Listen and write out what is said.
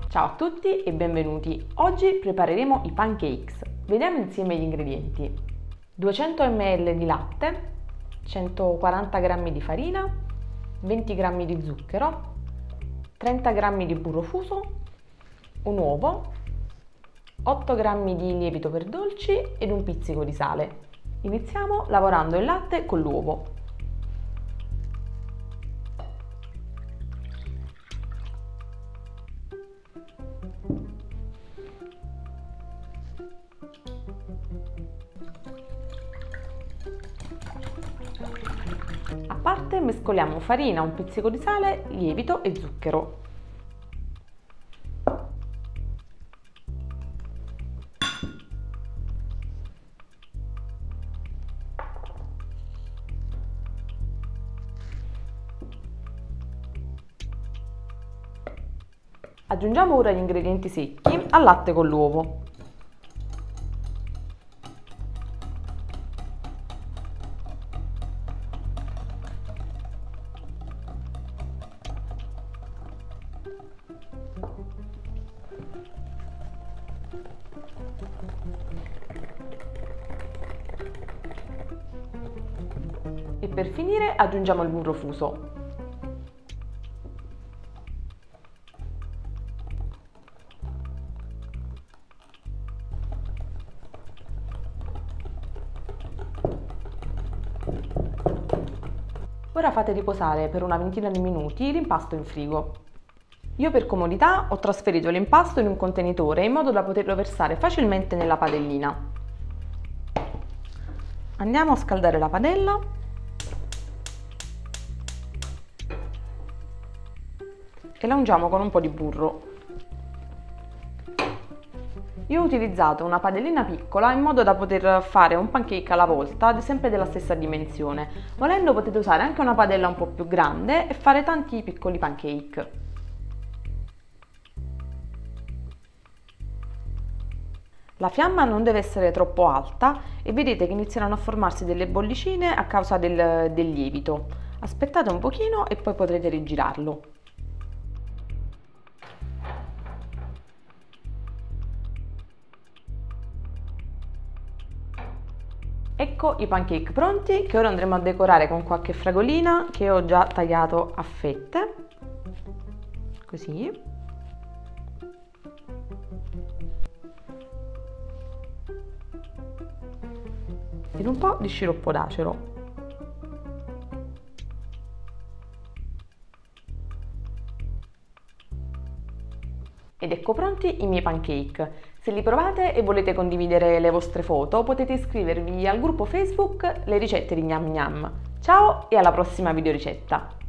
Ciao a tutti e benvenuti. Oggi prepareremo i pancakes. Vediamo insieme gli ingredienti. 200 ml di latte, 140 g di farina, 20 g di zucchero, 30 g di burro fuso, un uovo, 8 g di lievito per dolci ed un pizzico di sale. Iniziamo lavorando il latte con l'uovo. A parte mescoliamo farina, un pizzico di sale, lievito e zucchero. Aggiungiamo ora gli ingredienti secchi al latte con l'uovo. E per finire aggiungiamo il burro fuso. Ora fate riposare per una ventina di minuti l'impasto in frigo. Io per comodità ho trasferito l'impasto in un contenitore in modo da poterlo versare facilmente nella padellina. Andiamo a scaldare la padella e la ungiamo con un po' di burro. Io ho utilizzato una padellina piccola in modo da poter fare un pancake alla volta, sempre della stessa dimensione. Volendo potete usare anche una padella un po' più grande e fare tanti piccoli pancake. La fiamma non deve essere troppo alta e vedete che inizieranno a formarsi delle bollicine a causa del lievito. Aspettate un pochino e poi potrete rigirarlo. Ecco i pancake pronti che ora andremo a decorare con qualche fragolina che ho già tagliato a fette, così. Ed un po' di sciroppo d'acero. Ed ecco pronti i miei pancake. Se li provate e volete condividere le vostre foto, potete iscrivervi al gruppo Facebook Le ricette di Gnam Gnam. Ciao e alla prossima videoricetta!